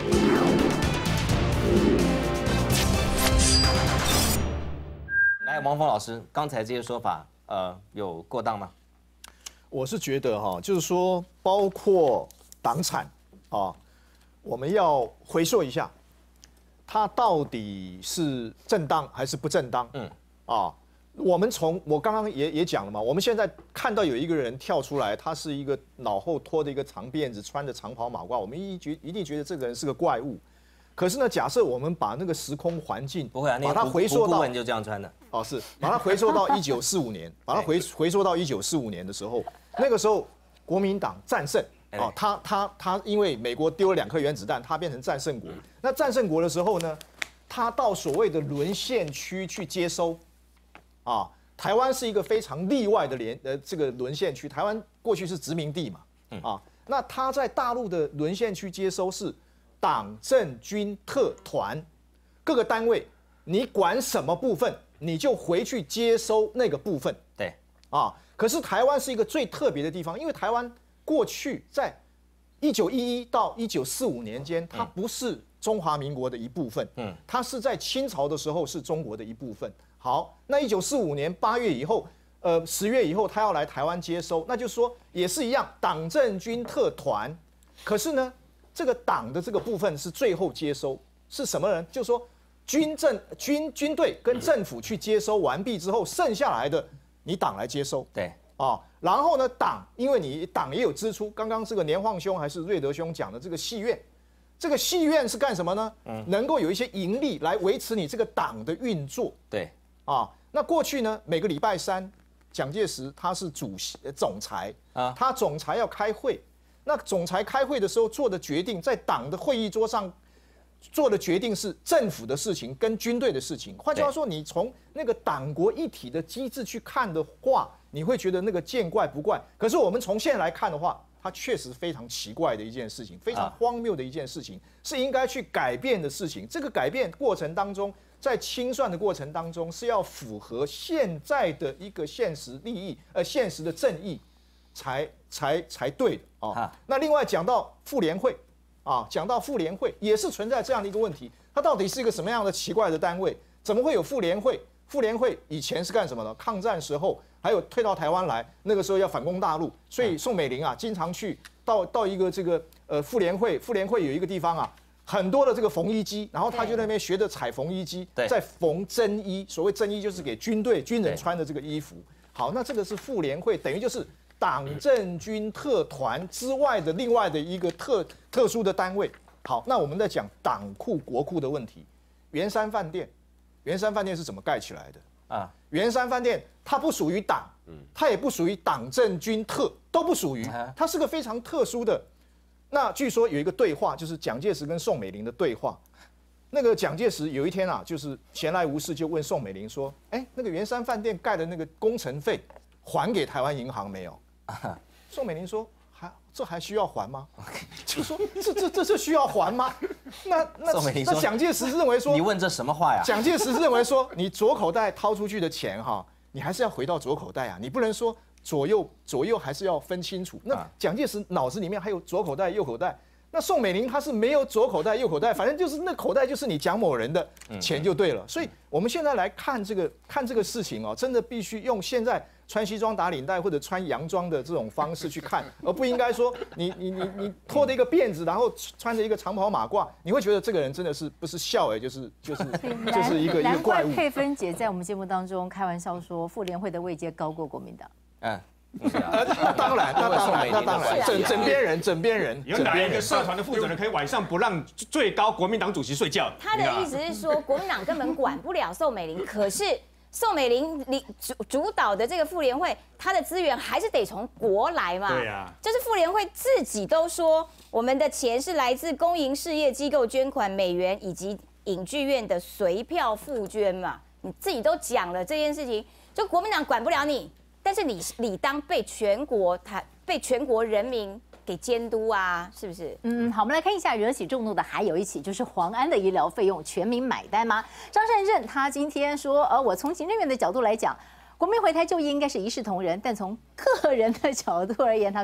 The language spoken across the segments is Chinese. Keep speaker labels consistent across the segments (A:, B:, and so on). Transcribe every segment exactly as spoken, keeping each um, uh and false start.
A: 来，王峰老师，刚才这些说法，呃，有过当吗？
B: 我是觉得哈，就是说，包括党产啊，我们要回溯一下，它到底是正当还是不正当？嗯，啊，我们从我刚刚也也讲了嘛，我们现在看到有一个人跳出来，他是一个脑后拖着一个长辫子，穿着长袍马褂，我们一觉一定觉得这个人是个怪物。可是呢，假设我们把那个时空环境
A: 不会啊，
B: 把它回溯到，
A: 就这样穿的
B: 哦，是把它回溯到一九四五年，把它回回溯到一九四五年的时候，那个时候国民党战胜，哦，他他他因为美国丢了两颗原子弹，他变成战胜国。那战胜国的时候呢，他到所谓的沦陷区去接收，啊，台湾是一个非常例外的连呃这个沦陷区，台湾过去是殖民地嘛，啊，那他在大陆的沦陷区接收是。党政军特团各个单位，你管什么部分，你就回去接收那个部分。
A: 对，
B: 啊，可是台湾是一个最特别的地方，因为台湾过去在一九一一到一九四五年间，它不是中华民国的一部分，嗯，它是在清朝的时候是中国的一部分。好，那一九四五年八月以后，呃，十月以后，他要来台湾接收，那就说也是一样，党政军特团，可是呢？这个党的这个部分是最后接收，是什么人？就是说，军政军军队跟政府去接收完毕之后，剩下来的你党来接收。
A: 对
B: 啊，然后呢，党因为你党也有支出，刚刚这个年晃兄还是瑞德兄讲的这个戏院，这个戏院是干什么呢？嗯，能够有一些盈利来维持你这个党的运作。
A: 对
B: 啊，那过去呢，每个礼拜三，蒋介石他是主席总裁啊，他总裁要开会。那总裁开会的时候做的决定，在党的会议桌上做的决定是政府的事情跟军队的事情。换句话说，你从那个党国一体的机制去看的话，你会觉得那个见怪不怪。可是我们从现在来看的话，它确实非常奇怪的一件事情，非常荒谬的一件事情，是应该去改变的事情。这个改变过程当中，在清算的过程当中，是要符合现在的一个现实利益，呃，现实的正义。才才才对的啊、哦！那另外讲到妇联会啊，讲到妇联会也是存在这样的一个问题，它到底是一个什么样的奇怪的单位？怎么会有妇联会？妇联会以前是干什么的？抗战时候还有退到台湾来，那个时候要反攻大陆，所以宋美龄啊经常去到到一个这个呃妇联会，妇联会有一个地方啊，很多的这个缝衣机，然后他就在那边学着踩缝衣机，在缝真衣。所谓真衣就是给军队军人穿的这个衣服。好，那这个是妇联会，等于就是。党政军特团之外的另外的一个特特殊的单位。好，那我们在讲党库国库的问题。圆山饭店，圆山饭店是怎么盖起来的啊？圆山饭店它不属于党，它也不属于党政军特，都不属于，它是个非常特殊的。那据说有一个对话，就是蒋介石跟宋美龄的对话。那个蒋介石有一天啊，就是闲来无事就问宋美龄说：“哎，那个圆山饭店盖的那个工程费还给台湾银行没有？”宋美龄说：“还这还需要还吗？”就说这这这这需要还吗？那那那蒋介石认为说，
A: 你问这什么话呀？
B: 蒋介石认为说，你左口袋掏出去的钱哈，你还是要回到左口袋啊，你不能说左右左右还是要分清楚。那蒋介石脑子里面还有左口袋右口袋，那宋美龄她是没有左口袋右口袋，反正就是那口袋就是你蒋某人的钱就对了。所以我们现在来看这个看这个事情哦，真的必须用现在。穿西装打领带或者穿洋装的这种方式去看，而不应该说你你你你拖着一个辫子，然后穿着一个长袍马褂，你会觉得这个人真的是不是笑哎，就是就是就是一个一个怪物。
C: 佩芬姐在我们节目当中开玩笑说，妇联会的位阶高过国民党。
A: 嗯，
B: 那当然，那当然，那当然，枕枕边人，枕边人。
D: 有哪一个社团的负责人可以晚上不让最高国民党主席睡觉？
E: 他的意思是说，国民党根本管不了宋美龄，可是。宋美龄主主导的这个妇联会，它的资源还是得从国来嘛？
D: 对呀，
E: 就是妇联会自己都说，我们的钱是来自公营事业机构捐款美元以及影剧院的随票附捐嘛。你自己都讲了这件事情，就国民党管不了你，但是你理当被全国台被全国人民。给监督啊，是不是？
C: 嗯，好，我们来看一下，惹起众怒的还有一起，就是黄安的医疗费用全民买单吗？张善政他今天说，呃，我从行政院的角度来讲，国民回台就业应该是一视同仁，但从个人的角度而言，他说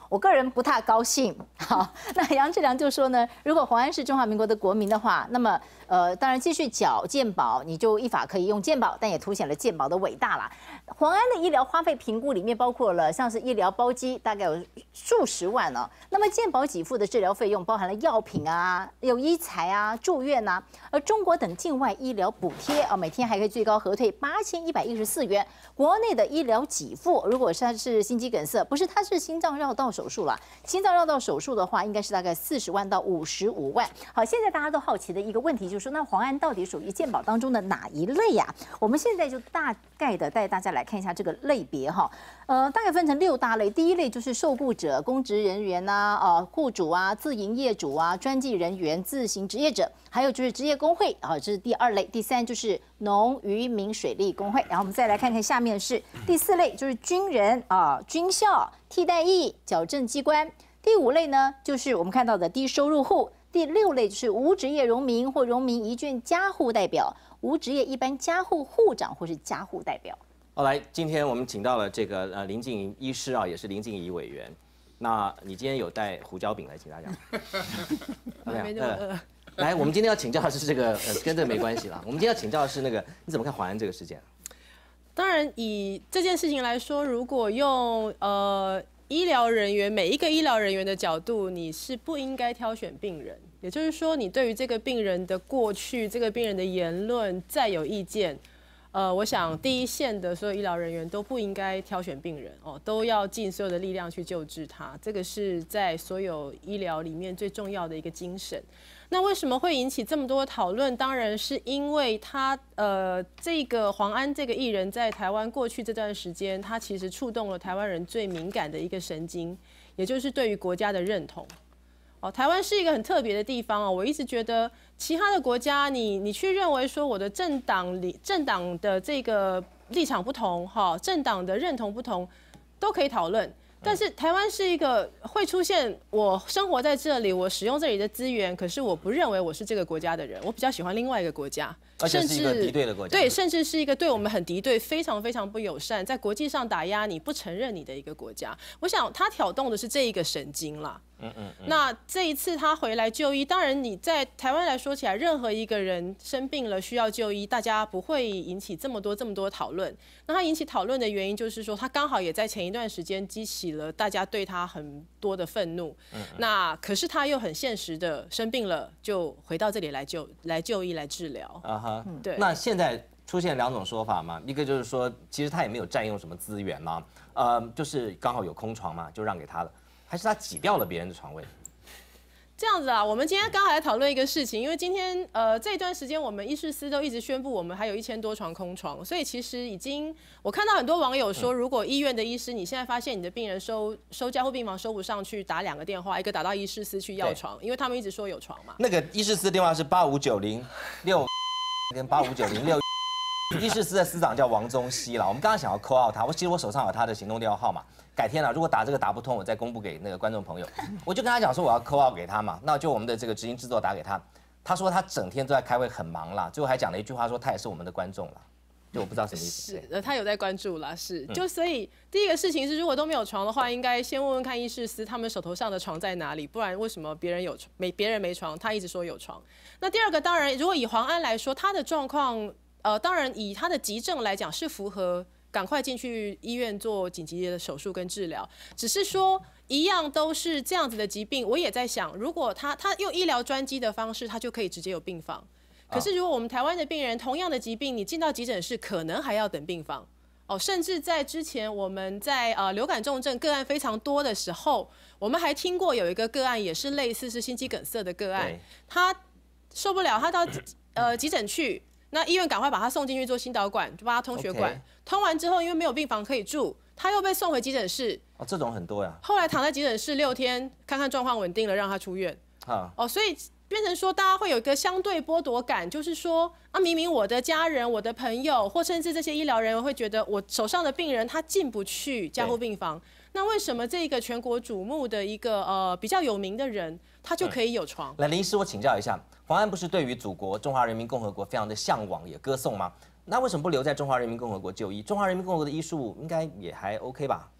C: 我个人不太高兴。好，那杨志良就说呢，如果黄安是中华民国的国民的话，那么呃，当然继续缴健保，你就依法可以用健保，但也凸显了健保的伟大啦。黄安的医疗花费评估里面包括了像是医疗包机，大概有数十万哦。那么健保给付的治疗费用包含了药品啊、有医材啊、住院啊，而中国等境外医疗补贴啊，每天还可以最高核退八千一百一十四元。国内的医疗给付，如果是他是心肌梗塞，不是他是心脏绕道手术啦，心脏绕道手术的话，应该是大概四十万到五十五万。好，现在大家都好奇的一个问题就是说，那黄安到底属于健保当中的哪一类呀、啊？我们现在就大概的带大家来看一下这个类别哈，呃，大概分成六大类。第一类就是受雇者、公职人员呐、啊，呃，雇主啊、自营业主啊、专技人员、自行职业者，还有就是职业工会啊，这是第二类。第三就是农渔民水利工会。然后我们再来看看下面是第四类，就是军人啊、军校、替代役、矫正机关。第五类呢，就是我们看到的低收入户。第六类就是无职业农民或农民一卷家户代表，无职业一般家户户长或是家户代表。
A: 好，来，今天我们请到了这个呃林静怡医师啊，也是林静怡委员。那你今天有带胡椒饼来请大家？
F: 没那么饿。
A: 来，我们今天要请教的是这个，呃，跟这个没关系啦。我们今天要请教的是那个，你怎么看黄安这个事件？
F: 当然，以这件事情来说，如果用呃医疗人员每一个医疗人员的角度，你是不应该挑选病人。也就是说，你对于这个病人的过去、这个病人的言论再有意见，呃，我想第一线的所有医疗人员都不应该挑选病人哦，都要尽所有的力量去救治他。这个是在所有医疗里面最重要的一个精神。那为什么会引起这么多讨论？当然是因为他呃，这个黄安这个艺人，在台湾过去这段时间，他其实触动了台湾人最敏感的一个神经，也就是对于国家的认同。哦，台湾是一个很特别的地方哦。我一直觉得，其他的国家你，你你去认为说我的政党里政党的这个立场不同，哈，政党的认同不同，都可以讨论。但是台湾是一个会出现我生活在这里，我使用这里的资源，可是我不认为我是这个国家的人，我比较喜欢另外一个国家，
A: 而且是一个敌对的国家，
F: 对，甚至是一个对我们很敌对、非常非常不友善，在国际上打压你、不承认你的一个国家。我想他挑动的是这一个神经啦。嗯嗯嗯。那这一次他回来就医，当然你在台湾来说起来，任何一个人生病了需要就医，大家不会引起这么多这么多讨论。那他引起讨论的原因就是说，他刚好也在前一段时间激起了大家对他很多的愤怒。嗯嗯。那可是他又很现实的生病了，就回到这里来就来就医来治疗。啊哈。嗯、对。
A: 那现在出现两种说法嘛，一个就是说，其实他也没有占用什么资源嘛，呃，就是刚好有空床嘛，就让给他了。还是他挤掉了别人的床位？
F: 这样子啊，我们今天刚好来讨论一个事情，因为今天呃这一段时间我们医事司都一直宣布我们还有一千多床空床，所以其实已经我看到很多网友说，如果医院的医师你现在发现你的病人收收加护病房收不上去，打两个电话，一个打到医事司去要床，因为他们一直说有床嘛。
A: 那个医事司电话是八五九零六跟八五九零六。医事司的司长叫王宗熙啦，我们刚刚想要 call out 他，我其实我手上有他的行动电话号码，改天啊，如果打这个打不通，我再公布给那个观众朋友。我就跟他讲说我要 call out 给他嘛，那就我们的这个执行制作打给他，他说他整天都在开会，很忙啦，最后还讲了一句话说他也是我们的观众啦，就我不知道什么意思。
F: 是，呃，他有在关注啦，是，就所以第一个事情是，如果都没有床的话，应该先问问看医事司他们手头上的床在哪里，不然为什么别人有床没别人没床，他一直说有床？那第二个，当然如果以黄安来说，他的状况。呃，当然，以他的急症来讲，是符合赶快进去医院做紧急的手术跟治疗。只是说，一样都是这样子的疾病，我也在想，如果他他用医疗专机的方式，他就可以直接有病房。可是，如果我们台湾的病人同样的疾病，你进到急诊室，可能还要等病房。哦，甚至在之前我们在呃流感重症个案非常多的时候，我们还听过有一个个案也是类似是心肌梗塞的个案，他受不了，他到呃急诊去。那医院赶快把他送进去做心导管，就帮他通血管。Okay. 通完之后，因为没有病房可以住，他又被送回急诊室。
A: 哦，这种很多呀。
F: 后来躺在急诊室六天，看看状况稳定了，让他出院。啊。哦，所以变成说，大家会有一个相对剥夺感，就是说，啊，明明我的家人、我的朋友，或甚至这些医疗人员会觉得，我手上的病人他进不去加护病房，那为什么这个全国瞩目的一个呃比较有名的人，他就可以有床？
A: 来，林医师，我请教一下。黄安不是对于祖国中华人民共和国非常的向往，也歌颂吗？那为什么不留在中华人民共和国就医？中华人民共和国的医术应该也还 OK 吧？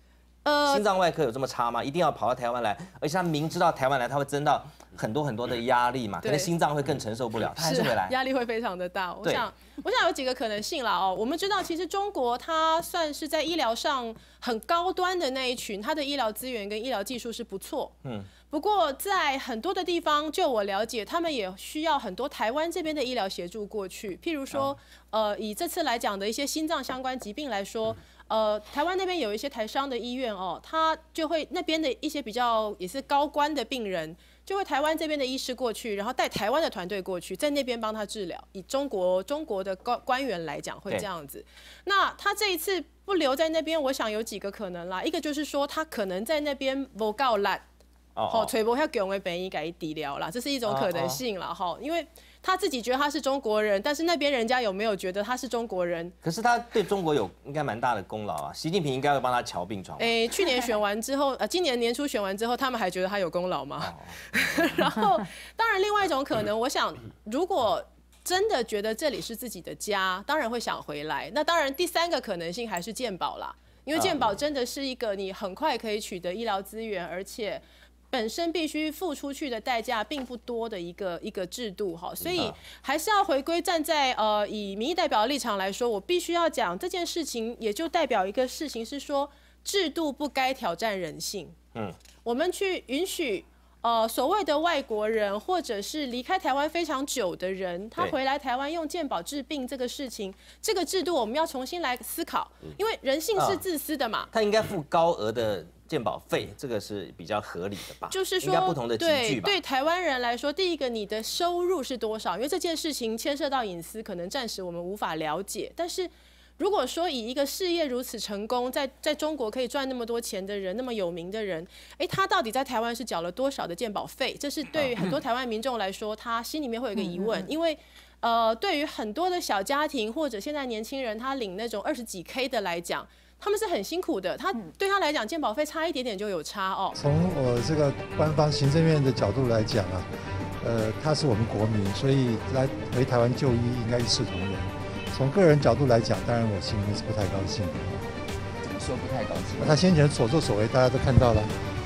C: 呃，
A: 心脏外科有这么差吗？一定要跑到台湾来，而且他明知道台湾来，他会增到很多很多的压力嘛，可能心脏会更承受不了，他还是会来，
F: 压力会非常的大。我想，我想有几个可能性啦哦。我们知道，其实中国它算是在医疗上很高端的那一群，它的医疗资源跟医疗技术是不错。嗯。不过在很多的地方，就我了解，他们也需要很多台湾这边的医疗协助过去。譬如说，呃，以这次来讲的一些心脏相关疾病来说。呃，台湾那边有一些台商的医院哦，他就会那边的一些比较也是高官的病人，就会台湾这边的医师过去，然后带台湾的团队过去，在那边帮他治疗。以中国中国的官官员来讲，会这样子。那他这一次不留在那边，我想有几个可能啦。一个就是说，他可能在那边不够烂，哦，吹不要给我们本医改治疗啦，这是一种可能性啦，哈，因为。他自己觉得他是中国人，但是那边人家有没有觉得他是中国人？
A: 可是他对中国有应该蛮大的功劳啊，习近平应该会帮他瞧病床。
F: 哎，去年选完之后，呃，今年年初选完之后，他们还觉得他有功劳吗？哦、然后，当然，另外一种可能，我想，如果真的觉得这里是自己的家，当然会想回来。那当然，第三个可能性还是健保啦，因为健保真的是一个你很快可以取得医疗资源，而且。本身必须付出去的代价并不多的一个一个制度哈，所以还是要回归站在呃以民意代表的立场来说，我必须要讲这件事情，也就代表一个事情是说，制度不该挑战人性。嗯，我们去允许呃所谓的外国人或者是离开台湾非常久的人，他回来台湾用健保治病这个事情，这个制度我们要重新来思考，因为人性是自私的嘛。
A: 他应该付高额的。健保费这个是比较合理的吧？
F: 就是说，
A: 应该不同的集聚吧。
F: 对，对台湾人来说，第一个你的收入是多少？因为这件事情牵涉到隐私，可能暂时我们无法了解。但是如果说以一个事业如此成功，在在中国可以赚那么多钱的人，那么有名的人，哎，他到底在台湾是缴了多少的健保费？这是对于很多台湾民众来说，他心里面会有一个疑问，因为。呃，对于很多的小家庭或者现在年轻人，他领那种二十几 K 的来讲，他们是很辛苦的。他对他来讲，健保费差一点点就有差哦。
G: 从我这个官方行政院的角度来讲啊，呃，他是我们国民，所以来回台湾就医应该一视同仁。从个人角度来讲，当然我心里面是不太高兴的。
A: 怎么说不太高兴？
G: 他先前所作所为，大家都看到了。